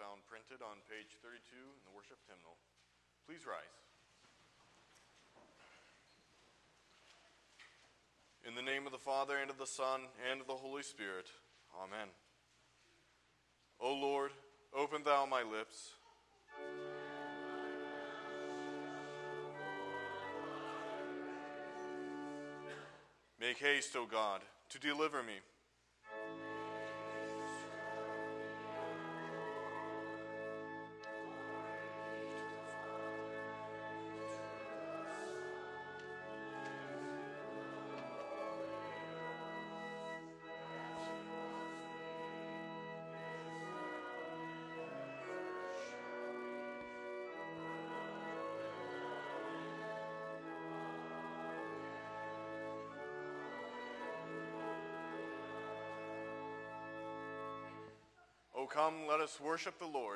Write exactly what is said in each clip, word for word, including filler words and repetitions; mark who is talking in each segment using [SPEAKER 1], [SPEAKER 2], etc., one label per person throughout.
[SPEAKER 1] found printed on page thirty-two in the worship hymnal. Please rise. In the name of the Father, and of the Son, and of the Holy Spirit. Amen. O Lord, open thou my lips. Make haste, O God, to deliver me. O come, let us worship the Lord.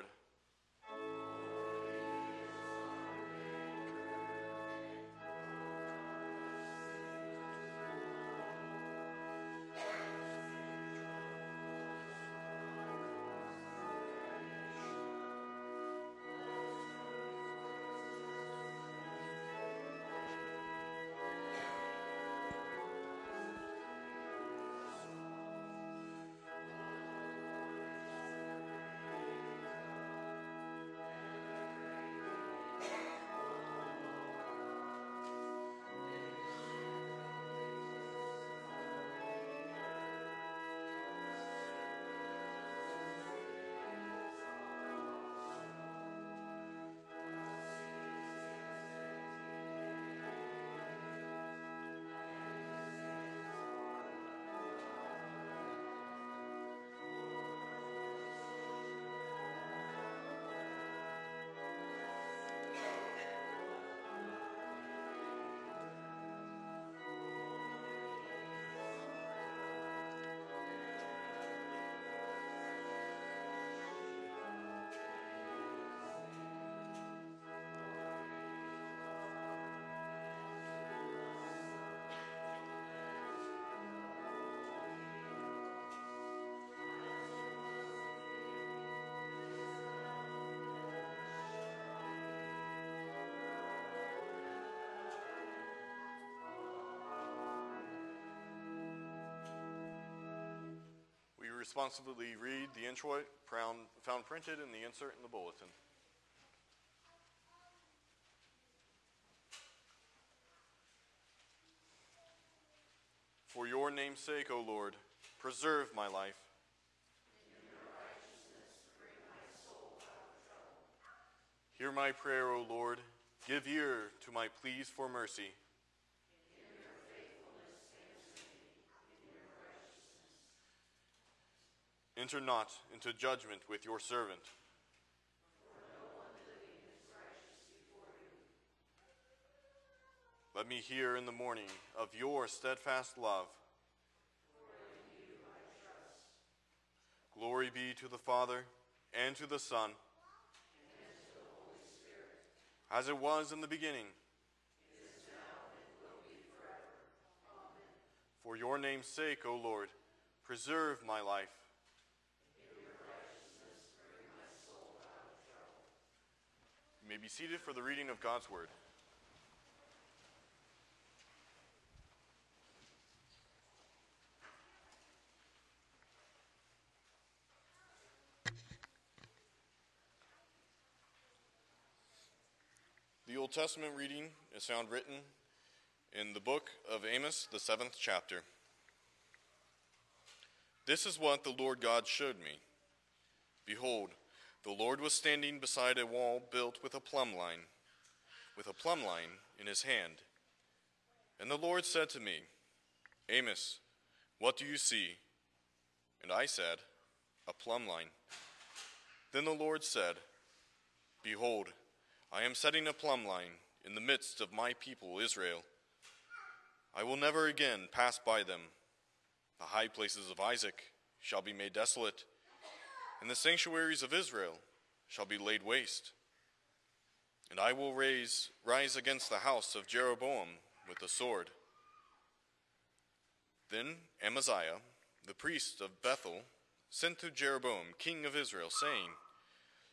[SPEAKER 1] Responsibly read the introit found printed in the insert in the bulletin. For your name's sake, O Lord, preserve my life.
[SPEAKER 2] In your righteousness, bring my soul out of trouble.
[SPEAKER 1] Hear my prayer, O Lord. Give ear to my pleas for mercy. Enter not into judgment with your servant.
[SPEAKER 2] For no one living is righteous before you.
[SPEAKER 1] Let me hear in the morning of your steadfast love.
[SPEAKER 2] For in you I trust.
[SPEAKER 1] Glory be to the Father, and to the Son,
[SPEAKER 2] and to the Holy Spirit.
[SPEAKER 1] As it was in the beginning.
[SPEAKER 2] It is now and will be forever. Amen.
[SPEAKER 1] For your name's sake, O Lord, preserve my life. You may be seated for the reading of God's Word. The Old Testament reading is found written in the book of Amos, the seventh chapter. This is what the Lord God showed me. Behold, the Lord was standing beside a wall built with a plumb line, with a plumb line in his hand. And the Lord said to me, Amos, what do you see? And I said, a plumb line. Then the Lord said, Behold, I am setting a plumb line in the midst of my people Israel. I will never again pass by them. The high places of Isaac shall be made desolate, and the sanctuaries of Israel shall be laid waste. And I will raise, rise against the house of Jeroboam with the sword. Then Amaziah, the priest of Bethel, sent to Jeroboam, king of Israel, saying,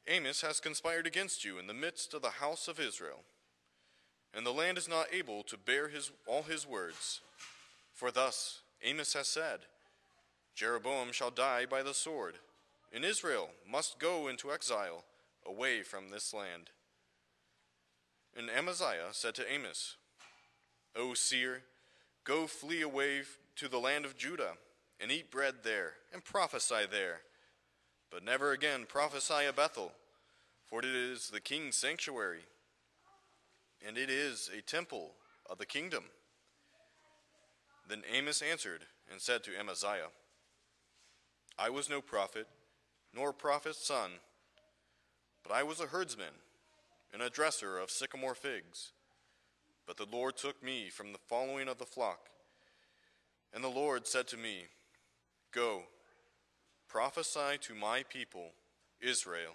[SPEAKER 1] Amos has conspired against you in the midst of the house of Israel, and the land is not able to bear his, all his words. For thus Amos has said, Jeroboam shall die by the sword, and Israel must go into exile away from this land. And Amaziah said to Amos, O seer, go flee away to the land of Judah, and eat bread there, and prophesy there. But never again prophesy at Bethel, for it is the king's sanctuary, and it is a temple of the kingdom. Then Amos answered and said to Amaziah, I was no prophet, nor a prophet's son, but I was a herdsman and a dresser of sycamore figs. But the Lord took me from the following of the flock, and the Lord said to me, Go, prophesy to my people, Israel.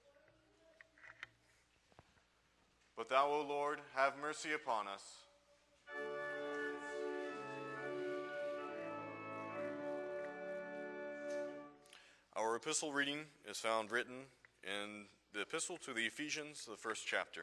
[SPEAKER 1] But thou, O Lord, have mercy upon us. Our epistle reading is found written in the epistle to the Ephesians, the first chapter.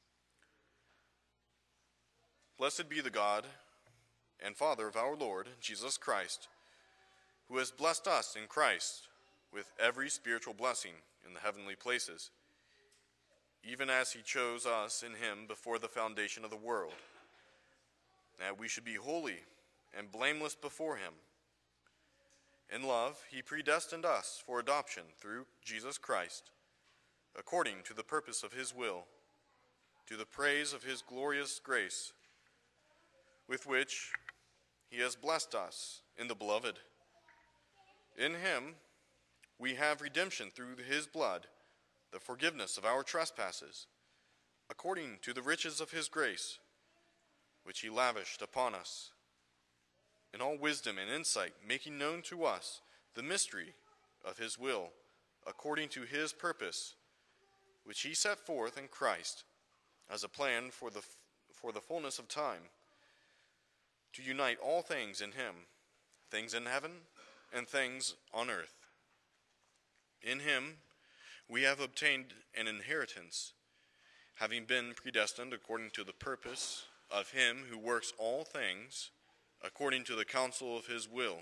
[SPEAKER 1] Blessed be the God and Father of our Lord Jesus Christ, who has blessed us in Christ with every spiritual blessing in the heavenly places, even as he chose us in him before the foundation of the world, that we should be holy and blameless before him. In love, he predestined us for adoption through Jesus Christ, according to the purpose of his will, to the praise of his glorious grace, with which he has blessed us in the beloved. In him we have redemption through his blood, the forgiveness of our trespasses, according to the riches of his grace, which he lavished upon us, in all wisdom and insight, making known to us the mystery of his will, according to his purpose, which he set forth in Christ as a plan for the, for the fullness of time, to unite all things in him, things in heaven and things on earth. In him we have obtained an inheritance, having been predestined according to the purpose of him who works all things according to the counsel of his will,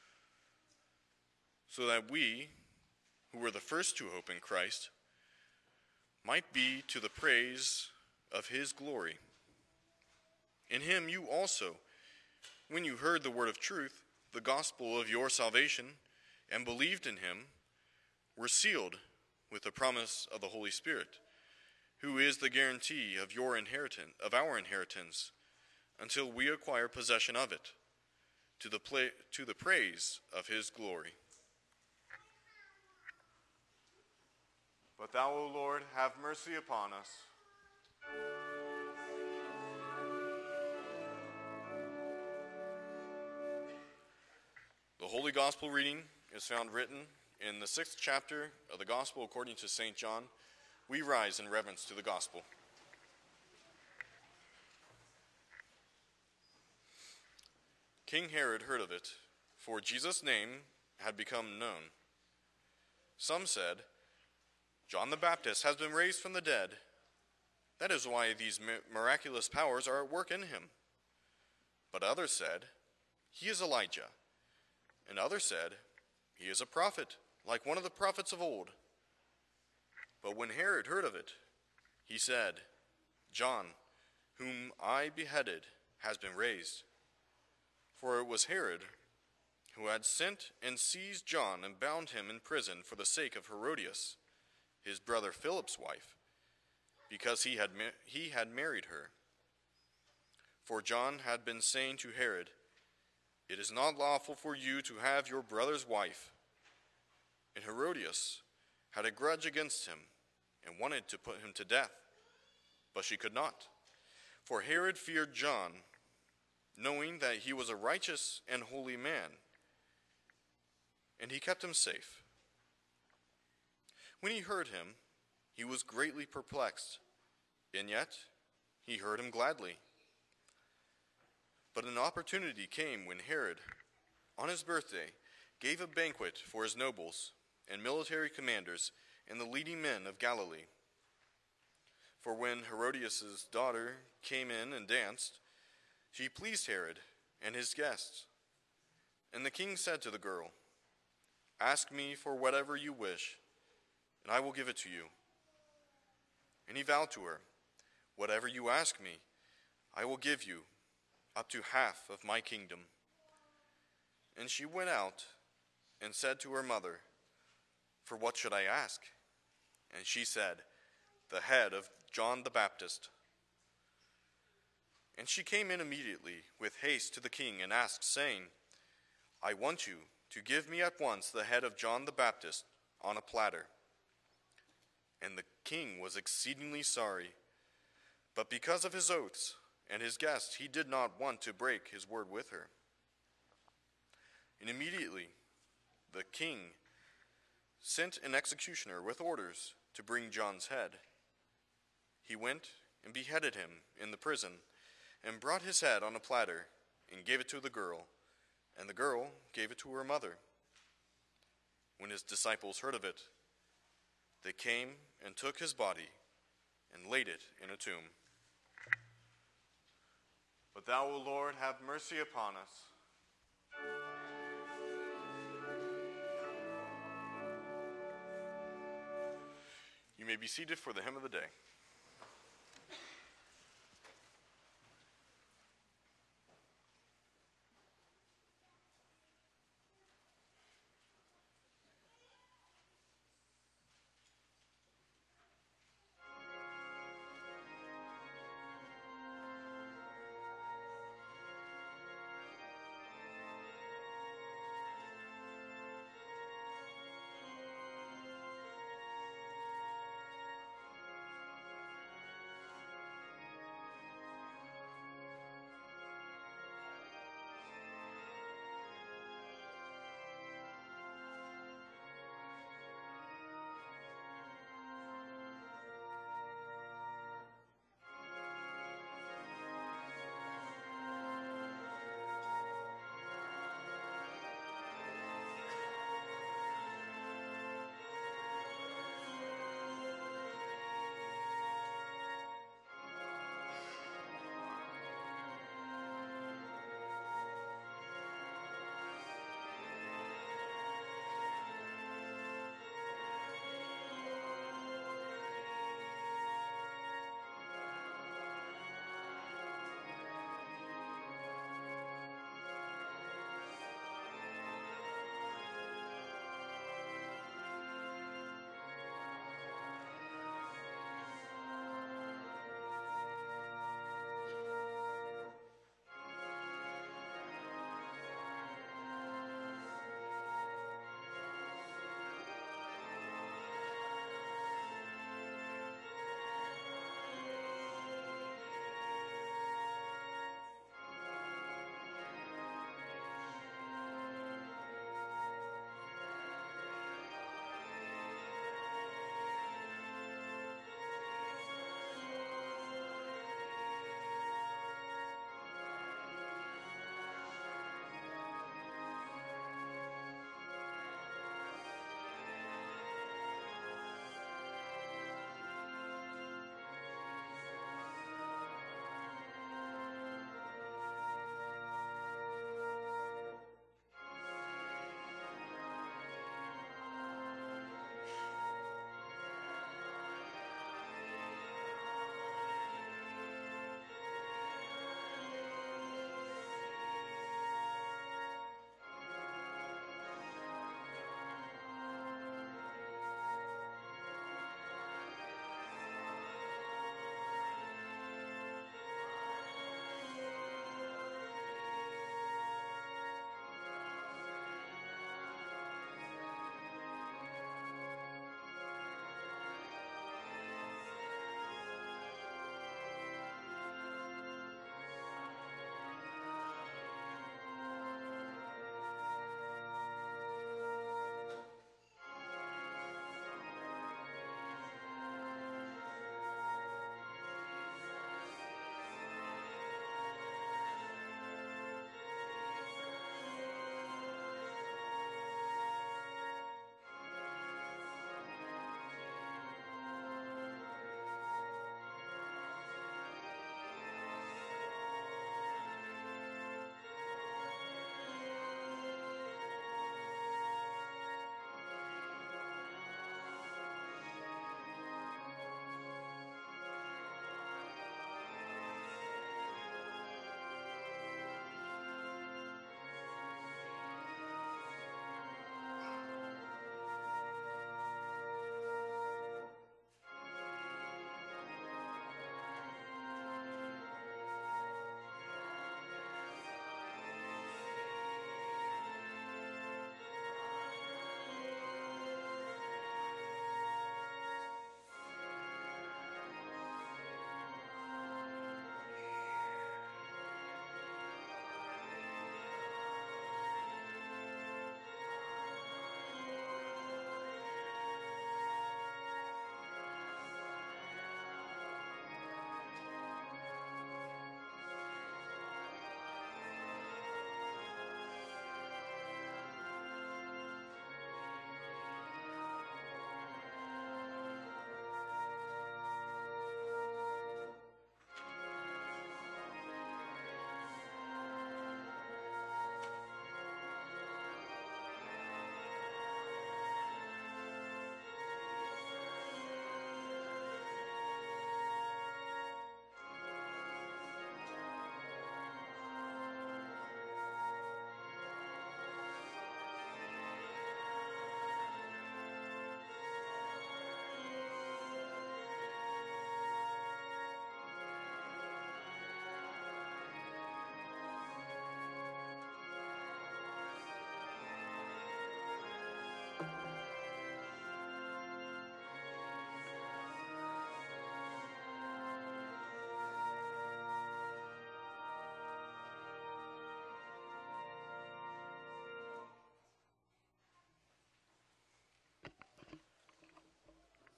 [SPEAKER 1] so that we, who were the first to hope in Christ, might be to the praise of his glory. In him you also, when you heard the word of truth, the gospel of your salvation, and believed in him, were sealed with the promise of the Holy Spirit, who is the guarantee of your inheritance, of our inheritance, until we acquire possession of it, to the play, to the praise of his glory. But thou, O Lord, have mercy upon us. The Holy Gospel reading is found written in the sixth chapter of the Gospel according to Saint John. We rise in reverence to the Gospel. King Herod heard of it, for Jesus' name had become known. Some said, John the Baptist has been raised from the dead. That is why these miraculous powers are at work in him. But others said, he is Elijah. And others said, he is a prophet, like one of the prophets of old. But when Herod heard of it, he said, John, whom I beheaded, has been raised. For it was Herod who had sent and seized John and bound him in prison for the sake of Herodias, his brother Philip's wife, because he had, he had married her. For John had been saying to Herod, it is not lawful for you to have your brother's wife. And Herodias had a grudge against him and wanted to put him to death, but she could not. For Herod feared John, knowing that he was a righteous and holy man, and he kept him safe. When he heard him, he was greatly perplexed, and yet he heard him gladly. But an opportunity came when Herod, on his birthday, gave a banquet for his nobles and military commanders and the leading men of Galilee. For when Herodias' daughter came in and danced, she pleased Herod and his guests. And the king said to the girl, "Ask me for whatever you wish, and I will give it to you." And he vowed to her, "Whatever you ask me, I will give you, up to half of my kingdom." And she went out and said to her mother, "For what should I ask?" And she said, "The head of John the Baptist." And she came in immediately with haste to the king and asked, saying, "I want you to give me at once the head of John the Baptist on a platter." And the king was exceedingly sorry, but because of his oaths and his guests, he did not want to break his word with her. And immediately the king sent an executioner with orders to bring John's head. He went and beheaded him in the prison, and brought his head on a platter, and gave it to the girl, and the girl gave it to her mother. When his disciples heard of it, they came and took his body, and laid it in a tomb. But thou, O Lord, have mercy upon us. You may be seated for the hymn of the day.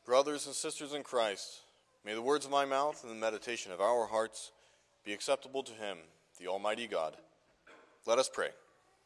[SPEAKER 1] Brothers and sisters in Christ, may the words of my mouth and the meditation of our hearts be acceptable to him, the Almighty God. Let us pray.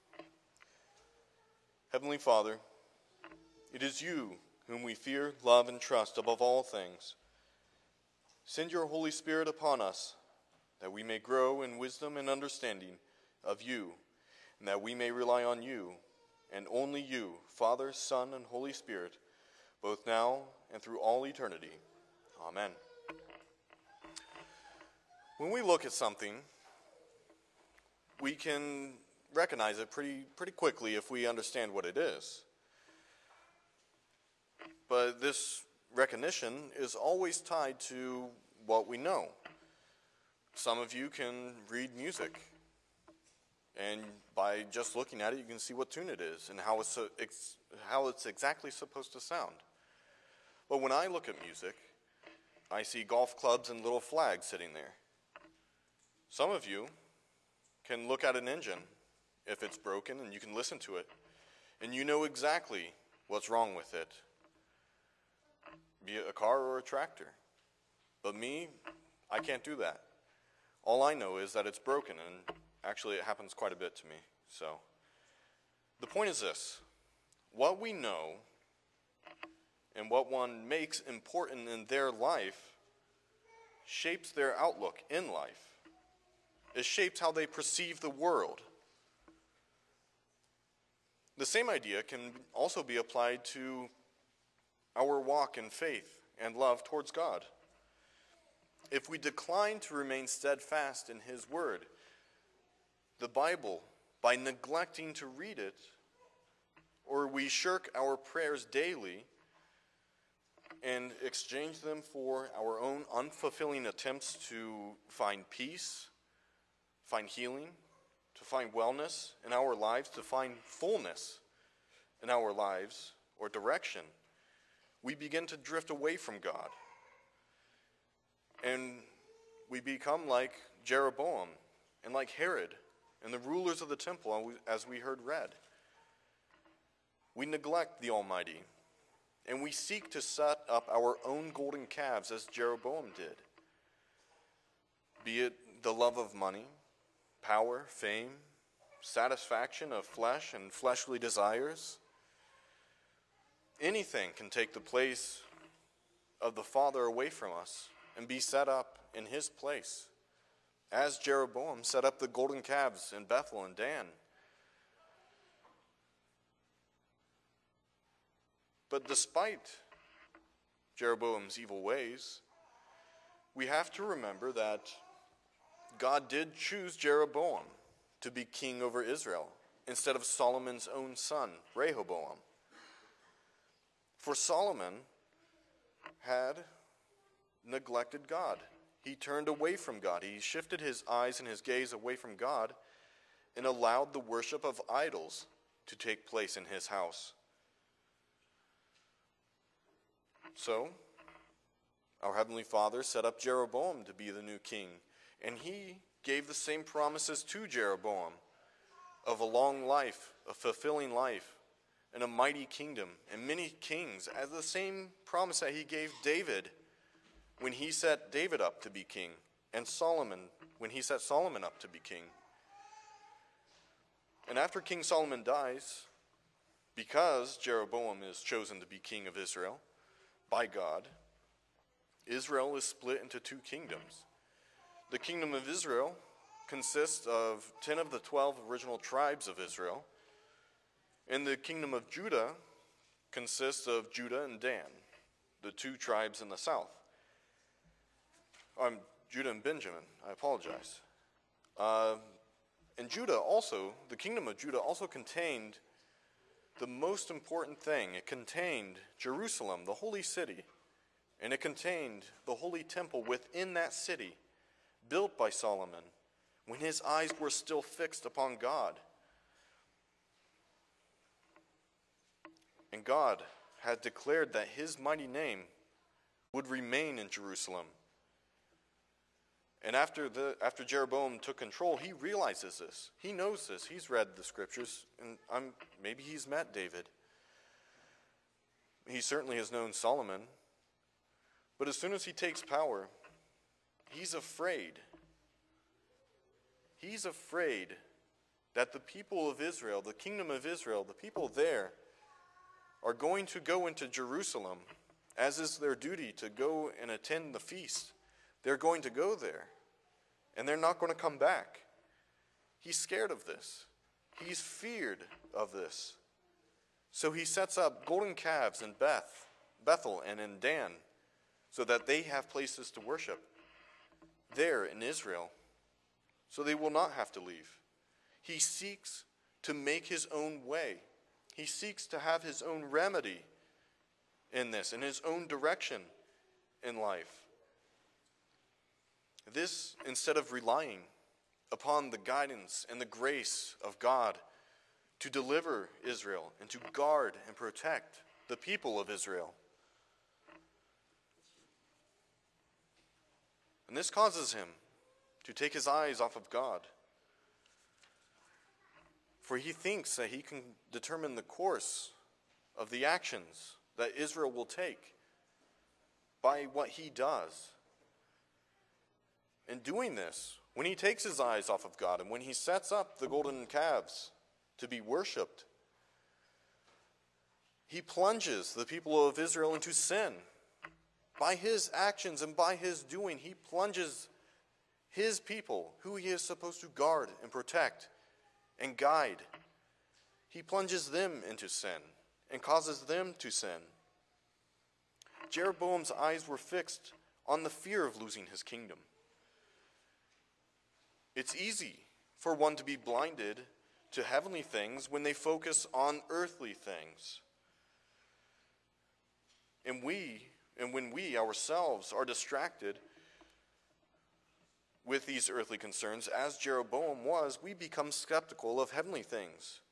[SPEAKER 1] Heavenly Father, it is you whom we fear, love, and trust above all things. Send your Holy Spirit upon us, that we may grow in wisdom and understanding of you, and that we may rely on you, and only you, Father, Son, and Holy Spirit, both now and through all eternity. Amen. When we look at something, we can recognize it pretty, pretty quickly if we understand what it is. But this recognition is always tied to what we know. Some of you can read music, and by just looking at it, you can see what tune it is and how it's, it's, how it's exactly supposed to sound. But when I look at music, I see golf clubs and little flags sitting there. Some of you can look at an engine if it's broken, and you can listen to it, and you know exactly what's wrong with it, be it a car or a tractor. But me, I can't do that. All I know is that it's broken, and actually it happens quite a bit to me. So the point is this: what we know and what one makes important in their life shapes their outlook in life. It shapes how they perceive the world. The same idea can also be applied to our walk in faith and love towards God. If we decline to remain steadfast in his word, the Bible, by neglecting to read it, or we shirk our prayers daily and exchange them for our own unfulfilling attempts to find peace, find healing, to find wellness in our lives, to find fullness in our lives or direction, we begin to drift away from God. And we become like Jeroboam and like Herod and the rulers of the temple, as we heard read. We neglect the Almighty, and we seek to set up our own golden calves as Jeroboam did. Be it the love of money, power, fame, satisfaction of flesh and fleshly desires. Anything can take the place of the Father away from us and be set up in his place, as Jeroboam set up the golden calves in Bethel and Dan. But despite Jeroboam's evil ways, we have to remember that God did choose Jeroboam to be king over Israel instead of Solomon's own son, Rehoboam. For Solomon had neglected God. He turned away from God. He shifted his eyes and his gaze away from God and allowed the worship of idols to take place in his house. So, our Heavenly Father set up Jeroboam to be the new king, and he gave the same promises to Jeroboam of a long life, a fulfilling life, and a mighty kingdom, and many kings, as the same promise that he gave David when he set David up to be king, and Solomon when he set Solomon up to be king. And after King Solomon dies, because Jeroboam is chosen to be king of Israel by God, Israel is split into two kingdoms. The kingdom of Israel consists of ten of the twelve original tribes of Israel, and the kingdom of Judah consists of Judah and Dan, the two tribes in the south. Um, Judah and Benjamin, I apologize. Uh, and Judah also, the kingdom of Judah also contained the most important thing. It contained Jerusalem, the holy city, and it contained the holy temple within that city, built by Solomon, when his eyes were still fixed upon God. And God had declared that his mighty name would remain in Jerusalem. And after the after Jeroboam took control, he realizes this. He knows this. He's read the scriptures, and I'm, maybe he's met David. He certainly has known Solomon, But as soon as he takes power, he's afraid. He's afraid that the people of Israel, the kingdom of Israel, the people there, are going to go into Jerusalem, as is their duty to go and attend the feast. They're going to go there, and they're not going to come back. He's scared of this. He's feared of this. So he sets up golden calves in Beth, Bethel and in Dan, so that they have places to worship there in Israel, so they will not have to leave. He seeks to make his own way. He seeks to have his own remedy in this, in his own direction in life. This, instead of relying upon the guidance and the grace of God to deliver Israel and to guard and protect the people of Israel. And this causes him to take his eyes off of God. For he thinks that he can determine the course of the actions that Israel will take by what he does. In doing this, when he takes his eyes off of God and when he sets up the golden calves to be worshipped, he plunges the people of Israel into sin. By his actions and by his doing, he plunges his people, who he is supposed to guard and protect and guide. He plunges them into sin and causes them to sin. Jeroboam's eyes were fixed on the fear of losing his kingdom. It's easy for one to be blinded to heavenly things when they focus on earthly things. And we, and when we ourselves are distracted with these earthly concerns, as Jeroboam was, we become skeptical of heavenly things,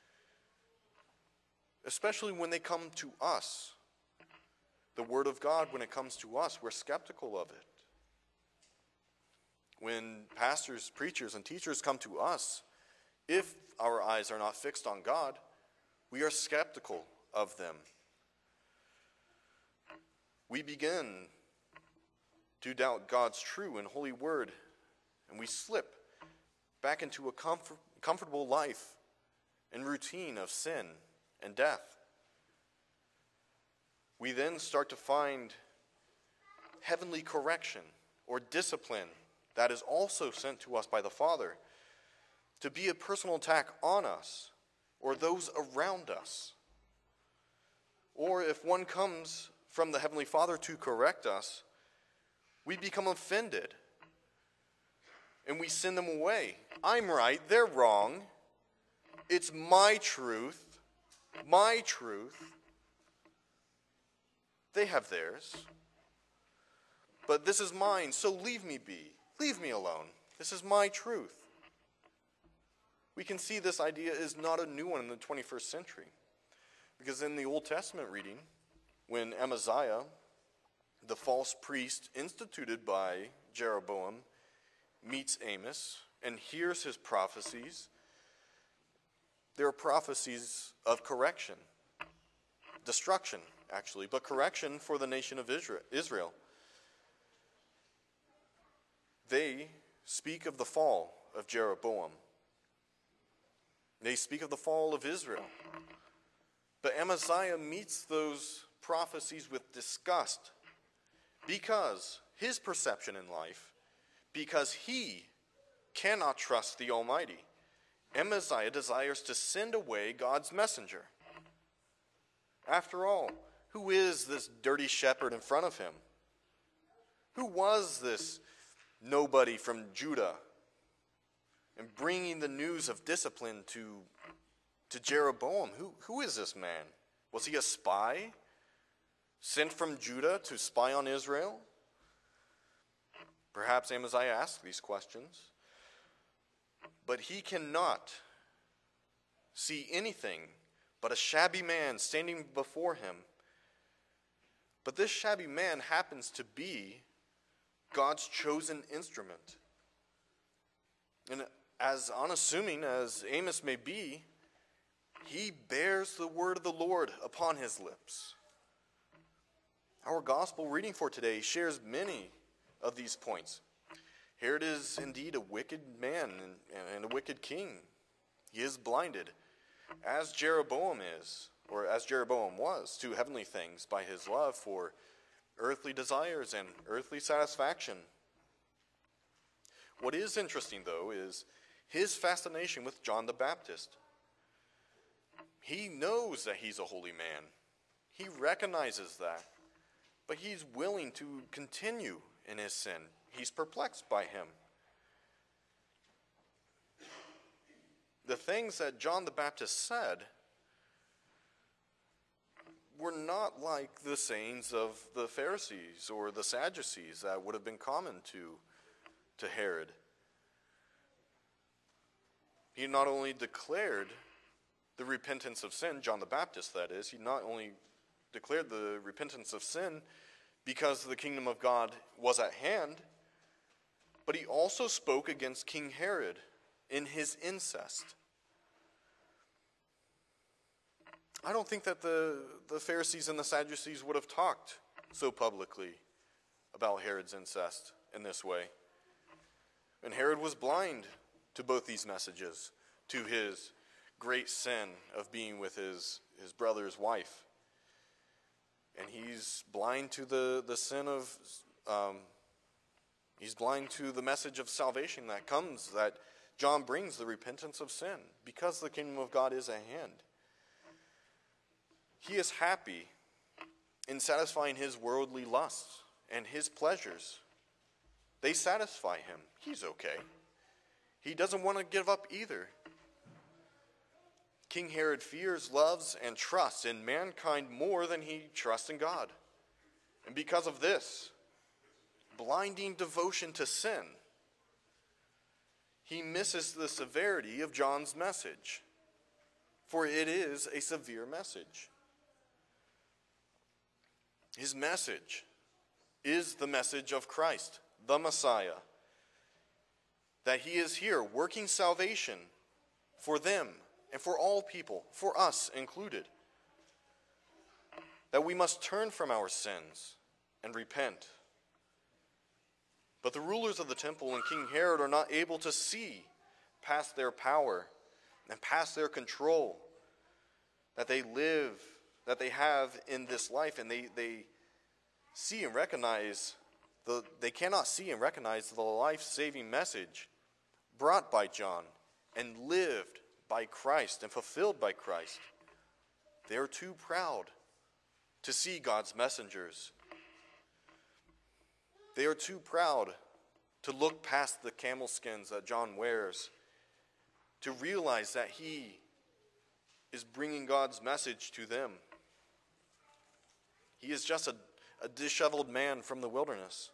[SPEAKER 1] especially when they come to us. The Word of God, when it comes to us, we're skeptical of it. When pastors, preachers, and teachers come to us, if our eyes are not fixed on God, we are skeptical of them. We begin to doubt God's true and holy word, and we slip back into a comfort, comfortable life and routine of sin and death. We then start to find heavenly correction or discipline that is also sent to us by the Father to be a personal attack on us or those around us. Or if one comes from the Heavenly Father to correct us, we become offended and we send them away. I'm right, they're wrong. It's my truth, my truth. They have theirs. But this is mine, so leave me be. Leave me alone. This is my truth. We can see this idea is not a new one in the twenty-first century. Because in the Old Testament reading, when Amaziah, the false priest instituted by Jeroboam, meets Amos and hears his prophecies, there are prophecies of correction, destruction actually, but correction for the nation of Israel. They speak of the fall of Jeroboam. They speak of the fall of Israel. But Amaziah meets those prophecies with disgust because his perception in life, because he cannot trust the Almighty. Amaziah desires to send away God's messenger. After all, who is this dirty shepherd in front of him? Who was this nobody from Judah and bringing the news of discipline to, to Jeroboam? Who, who is this man? Was he a spy sent from Judah to spy on Israel? Perhaps Amaziah asked these questions, but he cannot see anything but a shabby man standing before him. But this shabby man happens to be God's chosen instrument. And as unassuming as Amos may be, he bears the word of the Lord upon his lips. Our gospel reading for today shares many of these points. Herod is indeed a wicked man and, and a wicked king. He is blinded, as Jeroboam is, or as Jeroboam was, to heavenly things by his love for earthly desires and earthly satisfaction. What is interesting, though, is his fascination with John the Baptist. He knows that he's a holy man. He recognizes that. But he's willing to continue in his sin. He's perplexed by him. The things that John the Baptist said were not like the sayings of the Pharisees or the Sadducees that would have been common to, to Herod. He not only declared the repentance of sin, John the Baptist that is, he not only declared the repentance of sin because the kingdom of God was at hand, but he also spoke against King Herod in his incest. I don't think that the, the Pharisees and the Sadducees would have talked so publicly about Herod's incest in this way. And Herod was blind to both these messages, to his great sin of being with his, his brother's wife. And he's blind to the, the sin of, um, he's blind to the message of salvation that comes, that John brings, the repentance of sin, because the kingdom of God is at hand. He is happy in satisfying his worldly lusts and his pleasures. They satisfy him. He's okay. He doesn't want to give up either. King Herod fears, loves, and trusts in mankind more than he trusts in God. And because of this blinding devotion to sin, he misses the severity of John's message, for it is a severe message. His message is the message of Christ, the Messiah, that he is here working salvation for them and for all people, for us included, that we must turn from our sins and repent. But the rulers of the temple and King Herod are not able to see past their power and past their control that they live, that they have in this life, and they, they see and recognize, the, they cannot see and recognize the life-saving message brought by John and lived by Christ and fulfilled by Christ. They are too proud to see God's messengers. They are too proud to look past the camel skins that John wears, to realize that he is bringing God's message to them. He is just a, a disheveled man from the wilderness.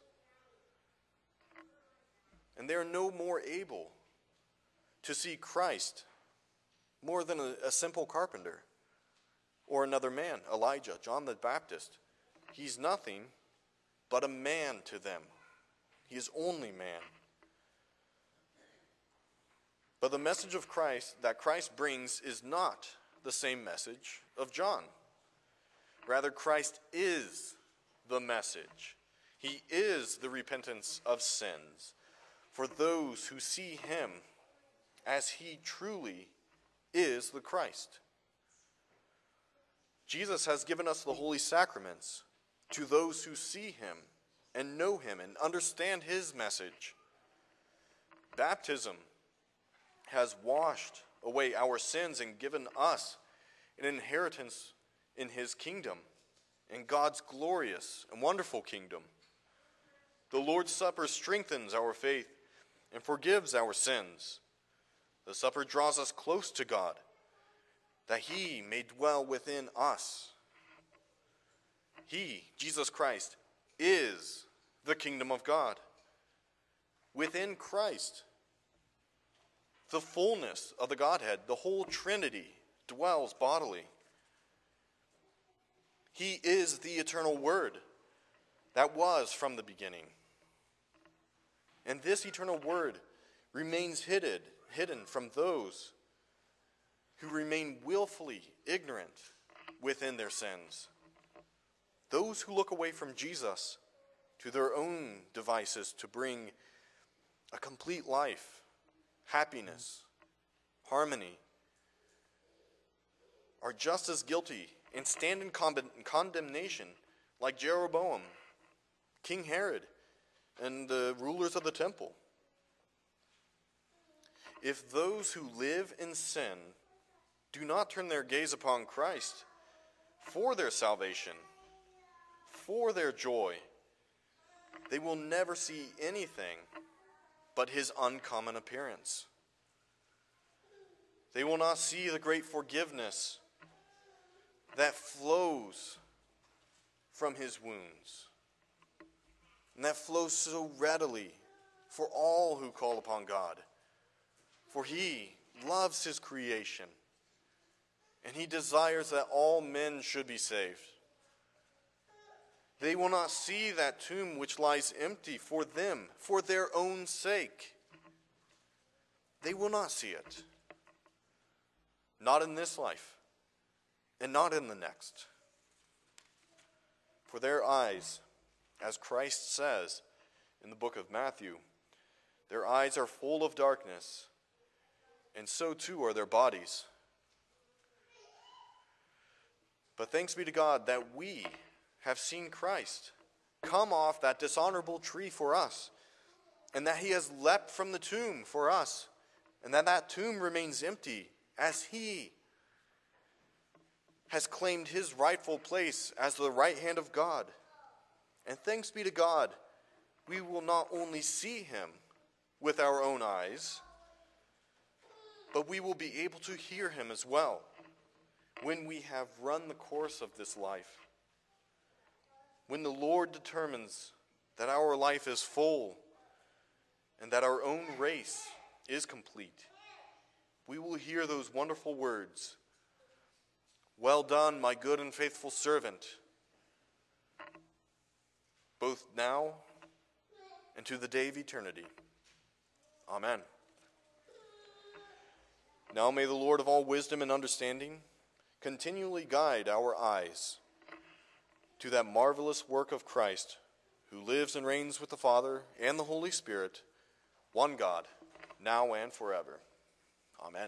[SPEAKER 1] And they are no more able to see Christ more than a, a simple carpenter or another man, Elijah, John the Baptist. He's nothing but a man to them. He is only man. But the message of Christ that Christ brings is not the same message of John. Rather, Christ is the message. He is the repentance of sins for those who see him as he truly is the Christ. Jesus has given us the holy sacraments to those who see him and know him and understand his message. Baptism has washed away our sins and given us an inheritance in his kingdom, in God's glorious and wonderful kingdom. The Lord's Supper strengthens our faith and forgives our sins. The supper draws us close to God, that he may dwell within us. He, Jesus Christ, is the kingdom of God. Within Christ, the fullness of the Godhead, the whole Trinity, dwells bodily. He is the eternal Word that was from the beginning. And this eternal Word remains hidden, hidden from those who remain willfully ignorant within their sins. those who look away from Jesus to their own devices to bring a complete life, happiness, harmony, are just as guilty and stand in condemnation like Jeroboam, King Herod, and the rulers of the temple. If those who live in sin do not turn their gaze upon Christ for their salvation, for their joy, they will never see anything but his uncommon appearance. They will not see the great forgiveness that flows from his wounds, and that flows so readily for all who call upon God. For he loves his creation, and he desires that all men should be saved. They will not see that tomb which lies empty for them, for their own sake. They will not see it. Not in this life, and not in the next. For their eyes, as Christ says in the book of Matthew, their eyes are full of darkness, and so too are their bodies. But thanks be to God that we have seen Christ come off that dishonorable tree for us, and that he has leapt from the tomb for us, and that that tomb remains empty as he has claimed his rightful place as the right hand of God. And thanks be to God, we will not only see him with our own eyes, but we will be able to hear him as well when we have run the course of this life. When the Lord determines that our life is full and that our own race is complete, we will hear those wonderful words, "Well done, my good and faithful servant," both now and to the day of eternity. Amen. Now may the Lord of all wisdom and understanding continually guide our eyes to that marvelous work of Christ, who lives and reigns with the Father and the Holy Spirit, one God, now and forever. Amen.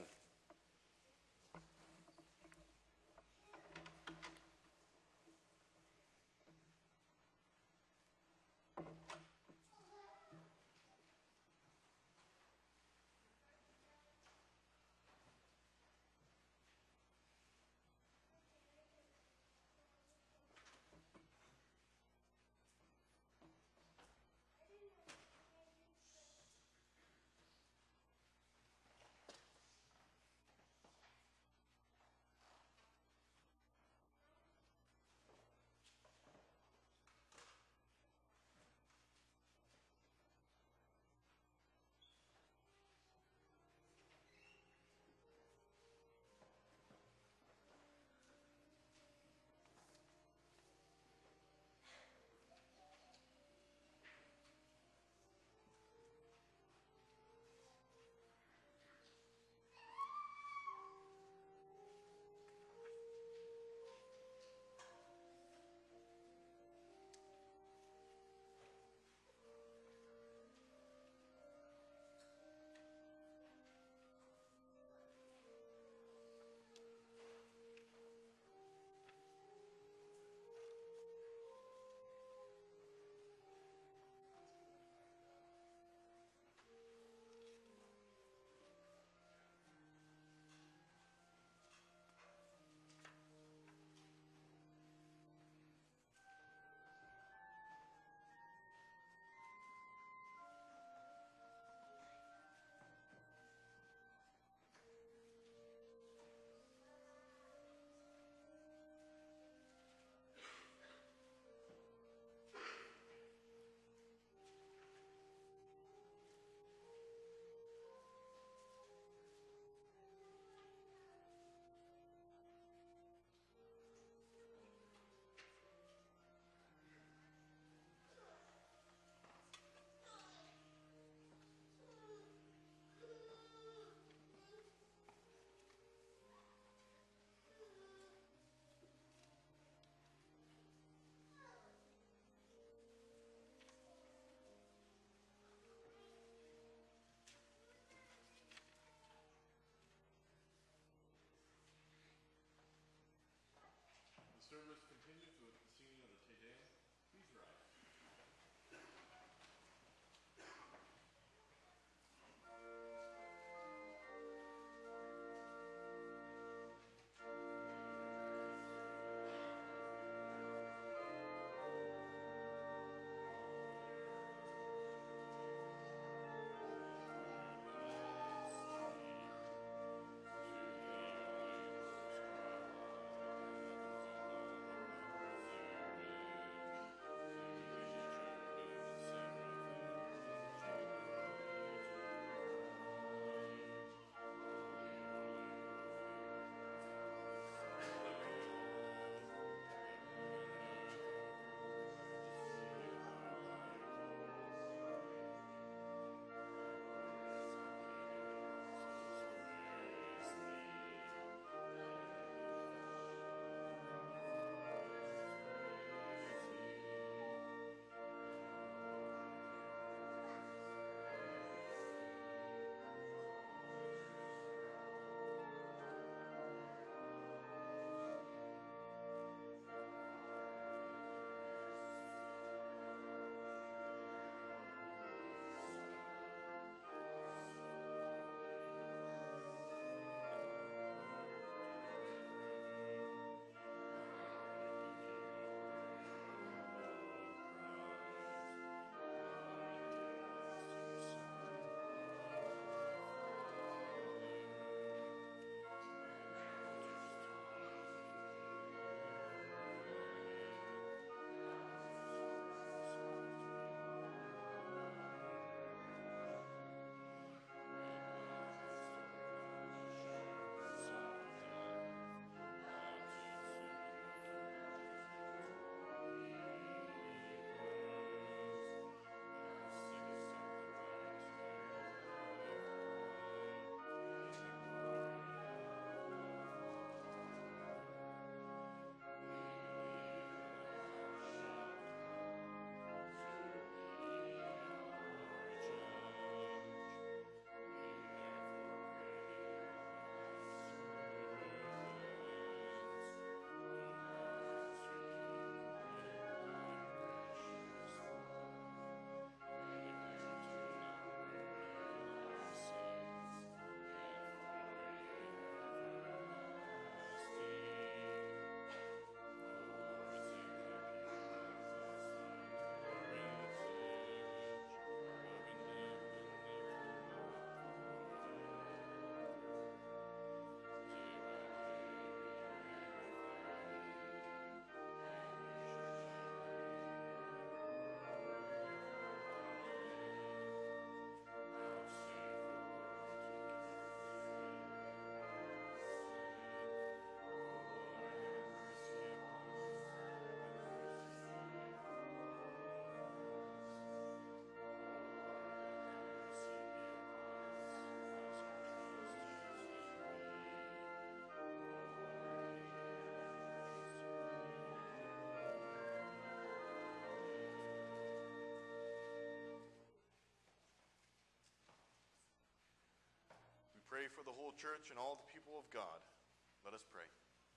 [SPEAKER 1] pray for the whole church and all the people of God. Let us pray.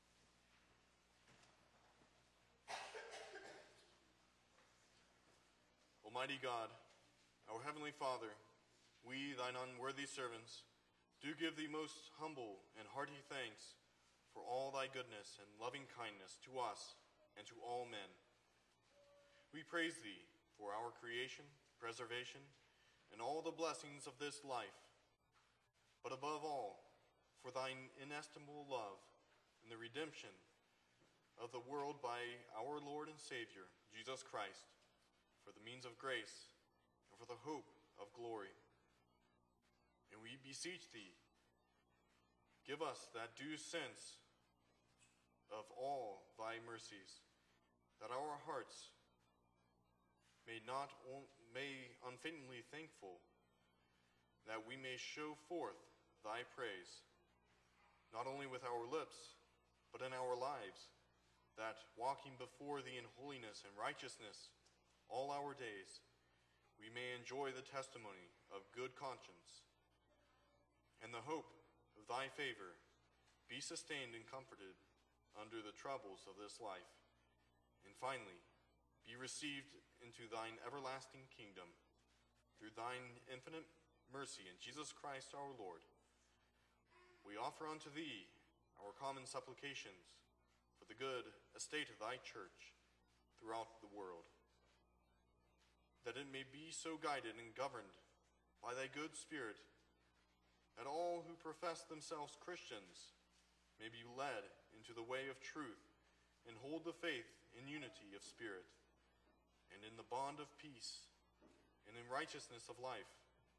[SPEAKER 1] Almighty God, our heavenly Father, we, thine unworthy servants, do give thee most humble and hearty thanks for all thy goodness and loving kindness to us and to all men. We praise thee for our creation, preservation, and all the blessings of this life, but above all, for thine inestimable love and the redemption of the world by our Lord and Savior, Jesus Christ, for the means of grace and for the hope of glory. And we beseech thee, give us that due sense of all thy mercies, that our hearts may not may unfeignedly thankful, that we may show forth thy praise, not only with our lips, but in our lives, that walking before thee in holiness and righteousness all our days, we may enjoy the testimony of good conscience, and the hope of thy favor be sustained and comforted under the troubles of this life, and finally be received into thine everlasting kingdom through thine infinite mercy in Jesus Christ our Lord. We offer unto thee our common supplications for the good estate of thy church throughout the world, that it may be so guided and governed by thy good Spirit, that all who profess themselves Christians may be led into the way of truth and hold the faith in unity of spirit, and in the bond of peace, and in righteousness of life.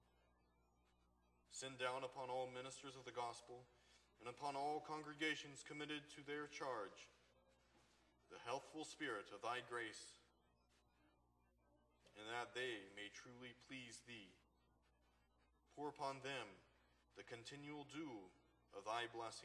[SPEAKER 1] Send down upon all ministers of the gospel, and upon all congregations committed to their charge, the healthful spirit of thy grace, and that they may truly please thee. Pour upon them the continual dew of thy blessing.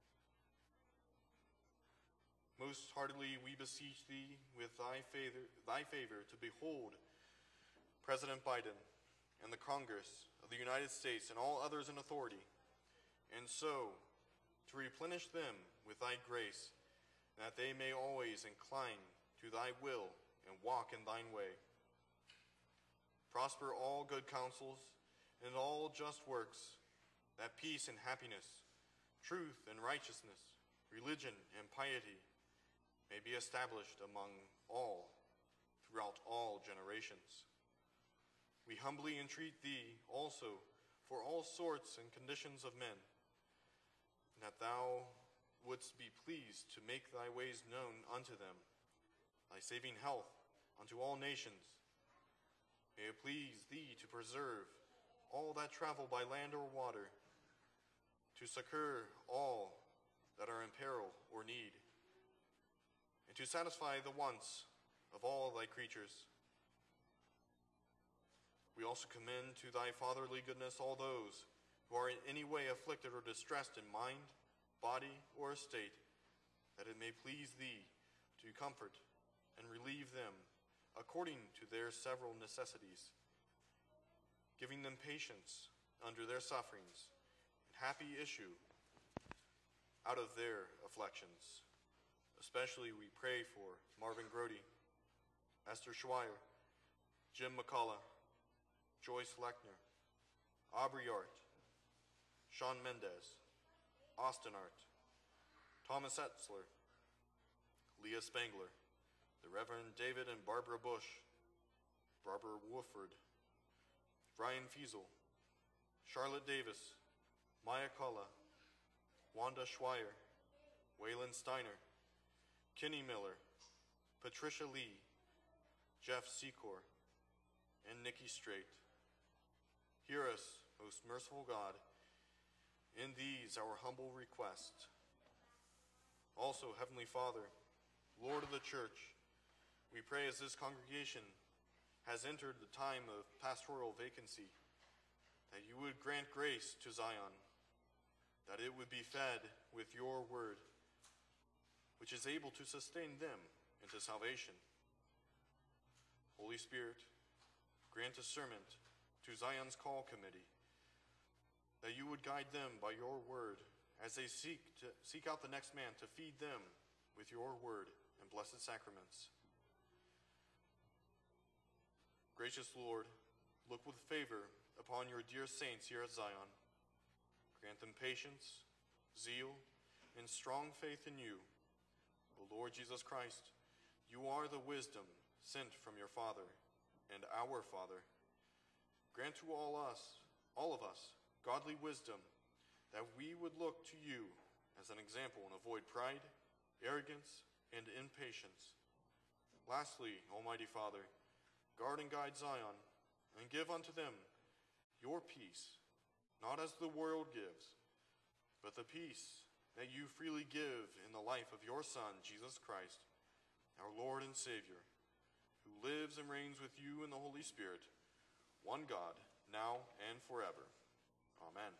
[SPEAKER 1] Most heartily we beseech thee with thy favor, thy favor to behold President Biden and the Congress of the United States and all others in authority, and so to replenish them with thy grace, that they may always incline to thy will and walk in thine way. Prosper all good counsels and all just works, that peace and happiness, truth and righteousness, religion and piety may be established among all throughout all generations. We humbly entreat thee also for all sorts and conditions of men, and that thou wouldst be pleased to make thy ways known unto them, thy saving health unto all nations. May it please thee to preserve all that travel by land or water, to succor all that are in peril or need, and to satisfy the wants of all thy creatures. We also commend to thy fatherly goodness all those who are in any way afflicted or distressed in mind, body, or estate, that it may please thee to comfort and relieve them according to their several necessities, giving them patience under their sufferings and happy issue out of their afflictions. Especially we pray for Marvin Grody, Esther Schweier, Jim McCullough, Joyce Lechner, Aubrey Art, Sean Mendez, Austin Art, Thomas Etzler, Leah Spangler, the Reverend David and Barbara Bush, Barbara Wooford, Brian Fiesel, Charlotte Davis, Maya Culla, Wanda Schweier, Waylon Steiner, Kenny Miller, Patricia Lee, Jeff Secor, and Nikki Strait. Hear us, most merciful God, in these our humble request. Also, Heavenly Father, Lord of the Church, we pray as this congregation has entered the time of pastoral vacancy, that you would grant grace to Zion, that it would be fed with your word, which is able to sustain them into salvation. Holy Spirit, grant discernment to Zion's Call Committee, that you would guide them by your word as they seek to seek out the next man to feed them with your word and blessed sacraments. Gracious Lord, look with favor upon your dear saints here at Zion. Grant them patience, zeal, and strong faith in you. O Lord Jesus Christ, you are the wisdom sent from your Father and our Father. Grant to all us, all of us, godly wisdom, that we would look to you as an example and avoid pride, arrogance, and impatience. Lastly, Almighty Father, guard and guide Zion, and give unto them your peace, not as the world gives, but the peace that you freely give in the life of your Son, Jesus Christ, our Lord and Savior, who lives and reigns with you in the Holy Spirit, one God, now and forever. Amen.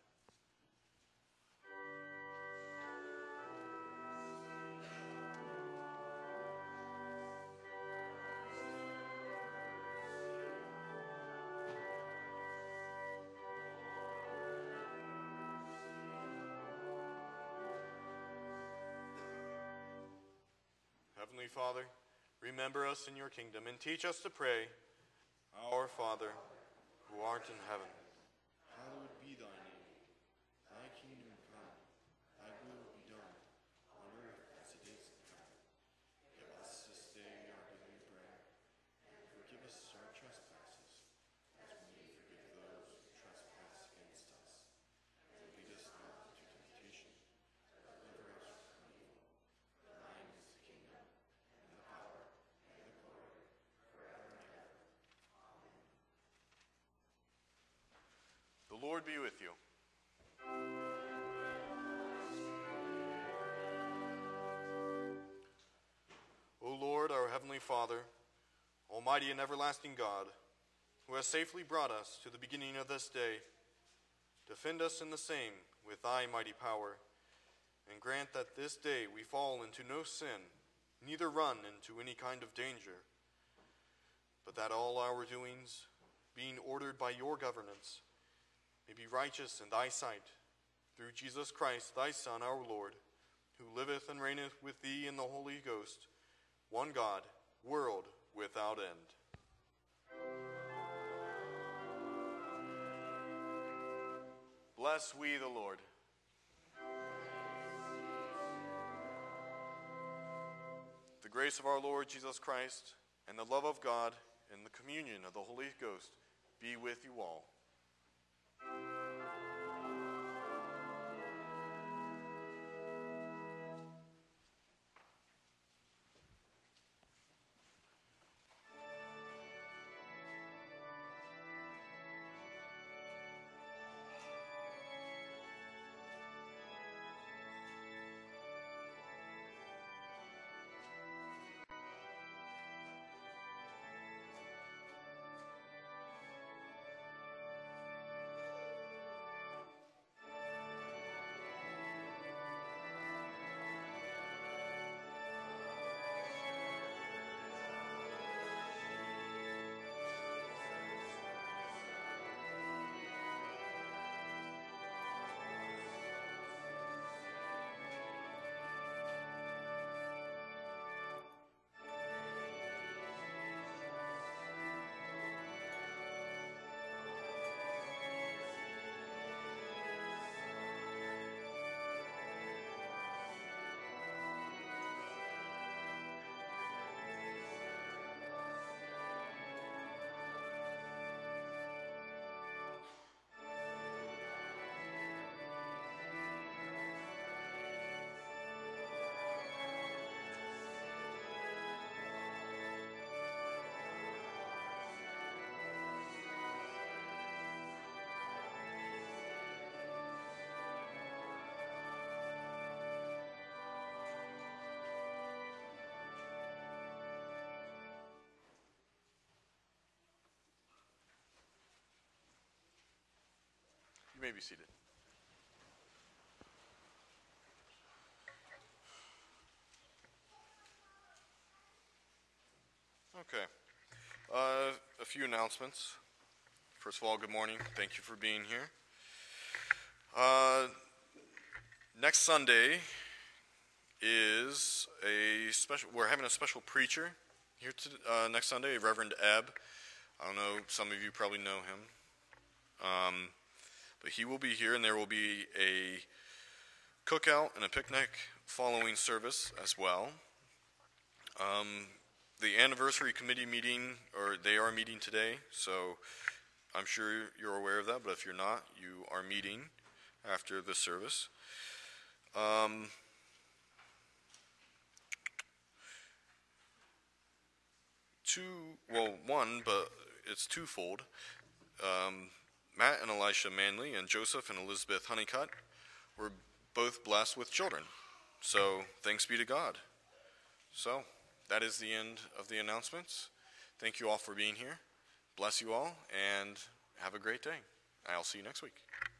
[SPEAKER 1] Heavenly Father, remember us in your kingdom and teach us to pray. Our Father, who art in heaven,
[SPEAKER 3] hallowed be thy name. Thy kingdom come, thy will be done, on earth as it is in heaven. Give us this day our daily bread, and forgive us our trespasses, as we forgive those who trespass against us. And lead us not into temptation, but deliver us from evil. For thine is the kingdom, and the power, and the glory, forever and ever. Amen.
[SPEAKER 1] the Lord be with you. O Lord, our heavenly Father, almighty and everlasting God, who has safely brought us to the beginning of this day, defend us in the same with thy mighty power, and grant that this day we fall into no sin, neither run into any kind of danger, but that all our doings, being ordered by your governance, may be righteous in thy sight, through Jesus Christ, thy Son, our Lord, who liveth and reigneth with thee in the Holy Ghost, one God, world without end. Bless we the Lord. The grace of our Lord Jesus Christ, and the love of God, and the communion of the Holy Ghost be with you all. You may be seated. Okay. Uh, a few announcements. First of all, good morning. Thank you for being here. Uh, next Sunday is a special. We're having a special preacher here to, uh, next Sunday, Reverend Ebb. I don't know. Some of you probably know him, um, but he will be here, and there will be a cookout and a picnic following service as well. Um, the anniversary committee meeting, or they are meeting today, so I'm sure you're aware of that, but if you're not, you are meeting after the service. Um, two, well, one, but it's twofold. Um, Matt and Elisha Manley and Joseph and Elizabeth Honeycutt were both blessed with children. So thanks be to God. So that is the end of the announcements. Thank you all for being here. Bless you all, and have a great day. I'll see you next week.